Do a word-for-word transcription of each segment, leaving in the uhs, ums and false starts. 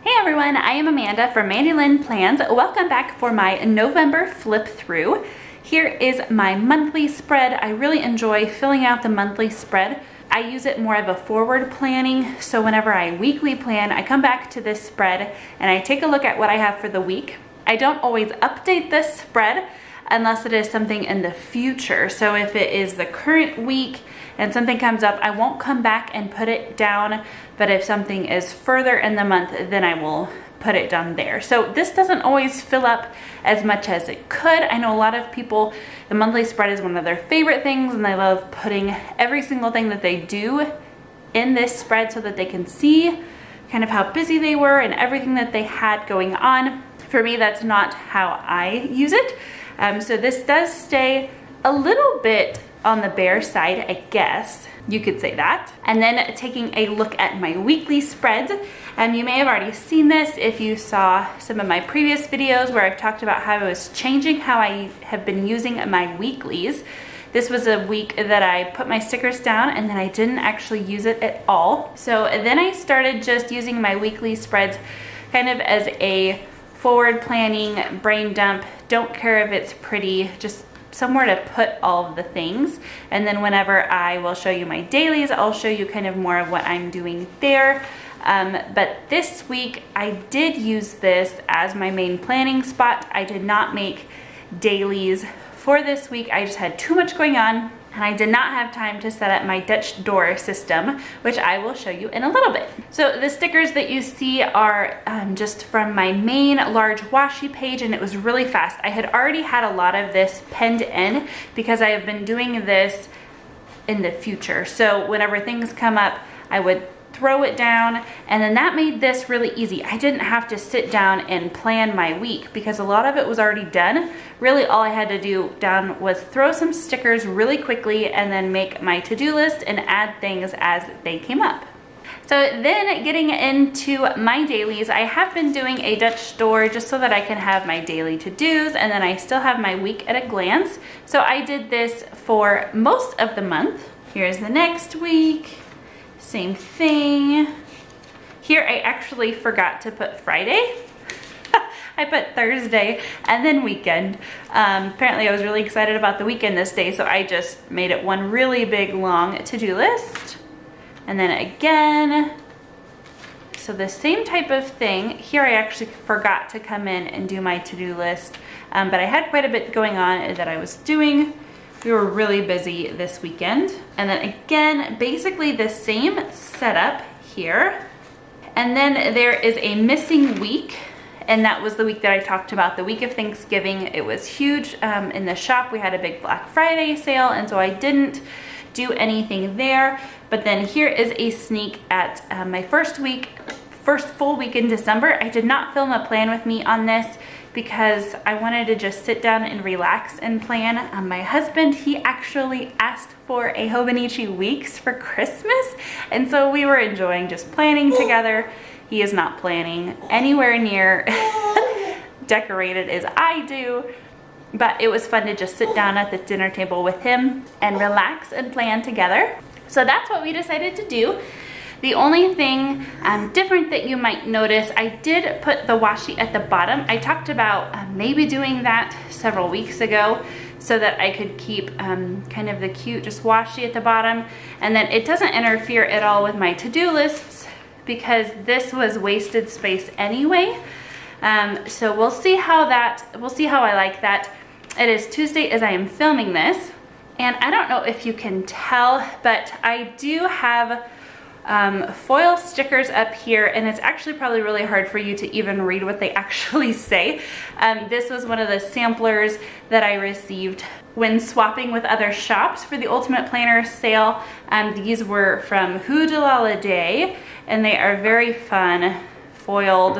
Hey everyone, I am Amanda from Mandy Lynn Plans. Welcome back for my November flip through. Here is my monthly spread. I really enjoy filling out the monthly spread. I use it more of a forward planning, so whenever I weekly plan, I come back to this spread and I take a look at what I have for the week. I don't always update this spread unless it is something in the future. So if it is the current week and something comes up, I won't come back and put it down, but if something is further in the month, then I will put it down there. So this doesn't always fill up as much as it could. I know a lot of people, the monthly spread is one of their favorite things, and they love putting every single thing that they do in this spread so that they can see kind of how busy they were and everything that they had going on. For me, that's not how I use it. Um, so this does stay a little bit on the bare side, I guess you could say that. And then taking a look at my weekly spreads. Um, you may have already seen this if you saw some of my previous videos where I've talked about how I was changing how I have been using my weeklies. This was a week that I put my stickers down and then I didn't actually use it at all. So then I started just using my weekly spreads kind of as a forward planning, brain dump, don't care if it's pretty, just somewhere to put all of the things. And then whenever I will show you my dailies, I'll show you kind of more of what I'm doing there. Um, but this week I did use this as my main planning spot. I did not make dailies for this week. I just had too much going on and I did not have time to set up my Dutch door system, which I will show you in a little bit. So the stickers that you see are um, just from my main large washi page, and it was really fast. I had already had a lot of this penned in because I have been doing this in the future. So whenever things come up, I would throw it down, and then that made this really easy. I didn't have to sit down and plan my week because a lot of it was already done. Really all I had to do down was throw some stickers really quickly and then make my to-do list and add things as they came up. So then getting into my dailies, I have been doing a Dutch store just so that I can have my daily to-dos, and then I still have my week at a glance. So I did this for most of the month. Here's the next week. Same thing. Here I actually forgot to put Friday. I put Thursday and then weekend. Um, apparently I was really excited about the weekend this day, so I just made it one really big long to-do list. And then again, so the same type of thing. Here I actually forgot to come in and do my to-do list, um, but I had quite a bit going on that I was doing. We were really busy this weekend. And then again, basically the same setup here. And then there is a missing week, and that was the week that I talked about, the week of Thanksgiving. It was huge um, in the shop. We had a big Black Friday sale, and so I didn't do anything there. But then here is a sneak at uh, my first week, first full week in December. I did not film a plan with me on this because I wanted to just sit down and relax and plan. Um, my husband, he actually asked for a Hobonichi weeks for Christmas, and so we were enjoying just planning together. He is not planning anywhere near decorated as I do, but it was fun to just sit down at the dinner table with him and relax and plan together. So that's what we decided to do. The only thing um, different that you might notice, I did put the washi at the bottom. I talked about uh, maybe doing that several weeks ago so that I could keep um, kind of the cute just washi at the bottom, and then it doesn't interfere at all with my to-do lists because this was wasted space anyway. Um, so we'll see how that, we'll see how I like that. It is Tuesday as I am filming this, and I don't know if you can tell, but I do have Um, foil stickers up here, and it's actually probably really hard for you to even read what they actually say. Um, this was one of the samplers that I received when swapping with other shops for the Ultimate Planner sale. Um, these were from Who de la la Day, and they are very fun, foiled.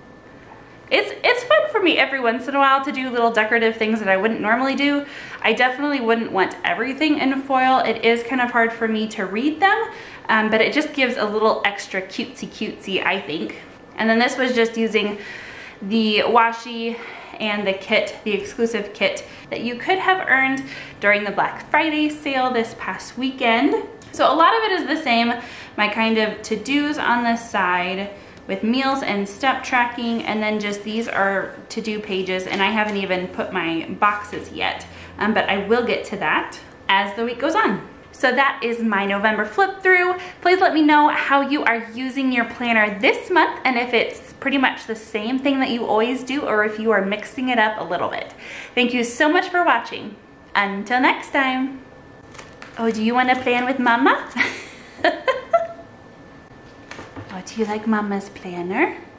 It's, it's fun for me every once in a while to do little decorative things that I wouldn't normally do. I definitely wouldn't want everything in foil. It is kind of hard for me to read them, um, but it just gives a little extra cutesy cutesy, I think. And then this was just using the washi and the kit, the exclusive kit that you could have earned during the Black Friday sale this past weekend. So a lot of it is the same. My kind of to-dos on the side, with meals and step tracking, and then just these are to-do pages, and I haven't even put my boxes yet, um, but I will get to that as the week goes on. So that is my November flip through. Please let me know how you are using your planner this month, and if it's pretty much the same thing that you always do, or if you are mixing it up a little bit. Thank you so much for watching. Until next time. Oh, do you want to plan with Mama? Oh, do you like Mama's planner?